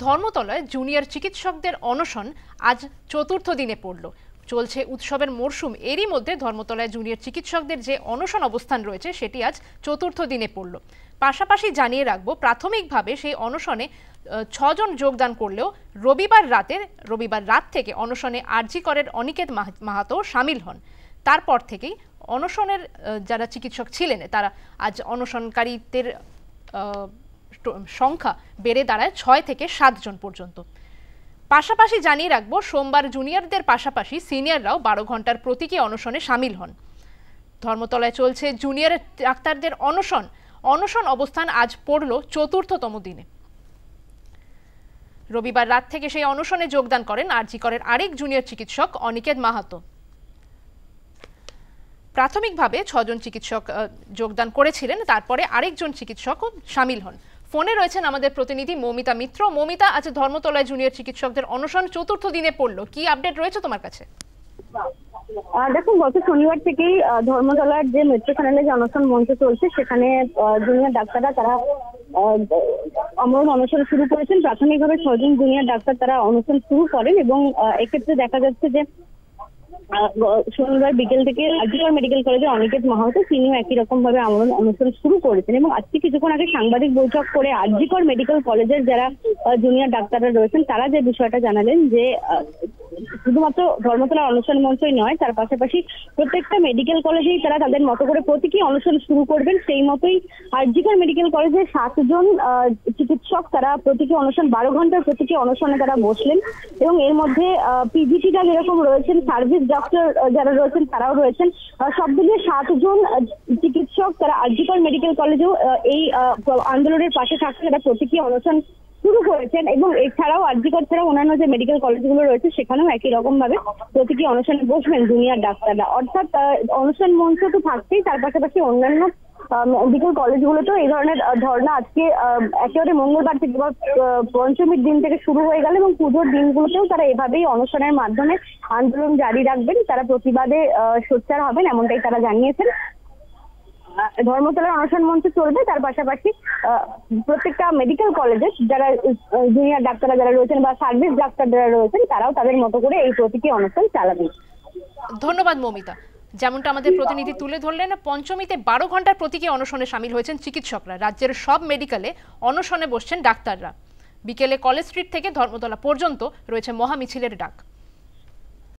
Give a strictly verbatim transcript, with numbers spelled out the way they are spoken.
ধর্মতলায় জুনিয়র চিকিৎসকদের অনশন আজ চতুর্থ দিনে পড়ল। চলছে উৎসবের মরশুম, এরই মধ্যে ধর্মতলায় জুনিয়র চিকিৎসকদের যে অনশন অবস্থান রয়েছে সেটি আজ চতুর্থ দিনে পড়ল। পাশাপাশি জানিয়ে রাখবো, প্রাথমিকভাবে সেই অনশনে ছজন যোগদান করলেও রবিবার রাতে রবিবার রাত থেকে অনশনে আরজি করের অনিকেত মাহাতো সামিল হন। তারপর থেকেই অনশনের যারা চিকিৎসক ছিলেন তারা আজ অনশনকারীদের সংখ্যা বেড়ে দাঁড়ায় ছয় থেকে সাতজন পর্যন্ত। পাশাপাশি জানিয়ে রাখবো, সোমবার জুনিয়রদের পাশাপাশি সিনিয়ররাও বারো ঘন্টার প্রতীকী অনশনে সামিল হন। ধর্মতলায় চলছে জুনিয়র ডাক্তারদের অনশন অনশন অবস্থান আজ পড়ল চতুর্থতম দিনে। রবিবার রাত থেকে সেই অনশনে যোগদান করেন আরজি করের আরেক জুনিয়র চিকিৎসক অনিকেত মাহাতো। প্রাথমিকভাবে ছজন চিকিৎসক যোগদান করেছিলেন, তারপরে আরেকজন চিকিৎসকও সামিল হন। ফোনে রয়েছেন আমাদের প্রতিনিধি মৌমিতা মিত্র। মৌমিতা, আজ ধর্মতলায় জুনিয়র চিকিৎসকদের অনশন চতুর্থ দিনে পড়লো, কি আপডেট রয়েছে তোমার কাছে? দেখো, গত শনিবার থেকেই ধর্মতলার যে মেট্রো চ্যানেলে যে অনশন মঞ্চ চলছে সেখানে জুনিয়র ডাক্তাররা তারা অমরণ অনশন শুরু করেছেন। প্রাথমিকভাবে ছজন জুনিয়র ডাক্তার তারা অনশন শুরু করেন এবং এক্ষেত্রে দেখা যাচ্ছে যে শনিবার বিকেল থেকে আরজি কর মেডিকেল কলেজে অনিকেত মাহাতো তিনিও একই রকম ভাবে আমরণ অনশন শুরু করেছেন এবং আজকে কিছুক্ষণ আগে সাংবাদিক বৈঠক করে আরজি কর মেডিকেল কলেজের যারা জুনিয়র ডাক্তাররা রয়েছেন তারা যে বিষয়টা জানালেন যে শুধুমাত্র ধর্মতলার অনশন মঞ্চই নয়, তার পাশাপাশি প্রত্যেকটা মেডিকেল কলেজেই তারা তাদের মতো করে প্রতীকী অনশন শুরু করবেন। সেই মতোই আরজি কর মেডিকেল কলেজে সাতজন চিকিৎসক তারা প্রতীকী অনশন বারো ঘন্টার প্রতীকী অনশনে তারা বসলেন এবং এর মধ্যে পিজিটিরা যেরকম রয়েছেন, সার্ভিস ডক্টর যারা রয়েছেন তারাও রয়েছেন। সব মিলিয়ে সাতজন চিকিৎসক তারা আরজি কর মেডিকেল কলেজেও এই আন্দোলনের পাশে থাকতে তারা প্রতীকী অনশন শুরু করেছেন এবং এছাড়াও আরজি কর ছাড়াও অন্যান্য যে মেডিকেল কলেজগুলো রয়েছে সেখানেও একই রকম ভাবে প্রতীকী অনশনে বসবেন জুনিয়র ডাক্তাররা। অর্থাৎ অনশন মঞ্চ তো থাকছেই, তার পাশাপাশি অন্যান্য মেডিকেল কলেজগুলোতেও এই ধরনের ধর্ণা আজকে একেবারে মঙ্গলবার থেকে বা পঞ্চমীর দিন থেকে শুরু হয়ে গেল এবং পুজোর দিনগুলোতেও তারা এভাবেই অনশনের মাধ্যমে আন্দোলন জারি রাখবেন, তারা প্রতিবাদে সোচ্চার হবেন এমনটাই তারা জানিয়েছেন। ধর্মতলার অনশন মঞ্চ চলবে, তার পাশাপাশি প্রত্যেকটা মেডিকেল কলেজে যারা জুনিয়র ডাক্তাররা যারা রয়েছেন বা সার্ভিস ডাক্তার যারা রয়েছেন তারাও তাদের মতো করে এই প্রতীকী অনশন চালাবেন। ধন্যবাদ মৌমিতা। যেমনটা আমাদের প্রতিনিধি তুলে ধরলেন, পঞ্চমীতে বারো ঘন্টার প্রতীকী অনশনে সামিল হয়েছেন চিকিৎসকরা। রাজ্যের সব মেডিকেলে অনশনে বসছেন ডাক্তাররা। বিকেলে কলেজ স্ট্রিট থেকে ধর্মতলা পর্যন্ত রয়েছে মহা মিছিলের ডাক।